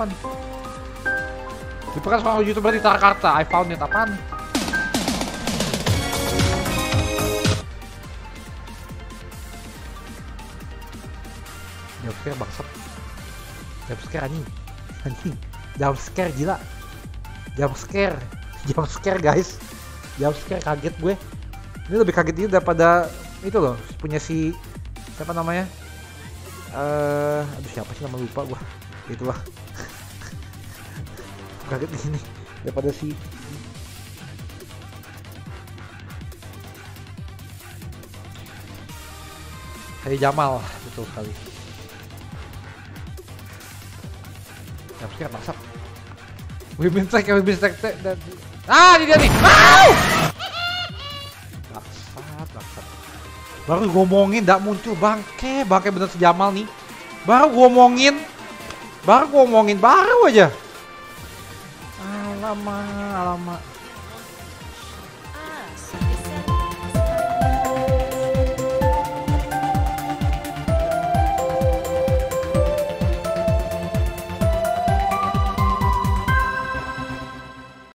apa nih? Dipekan seorang YouTuber di Jakarta. I found it. Apaan nih? Jumpscare bangsat. Jumpscare anjing. Anjing. Jumpscare gila. Jumpscare. Jumpscare guys. Jumpscare, kaget gue. Ini lebih kaget ini daripada itu loh, punya si siapa namanya? Aduh siapa sih, nama lupa gua. Itulah. Kaget gini daripada si Hai Jamal, betul sekali. Jumpscare masak. Women's tech dan ini dia nih. Bangsat. Baru ngomongin nggak muncul, bangke bener si Jamal nih. Baru ngomongin baru aja. Alamak.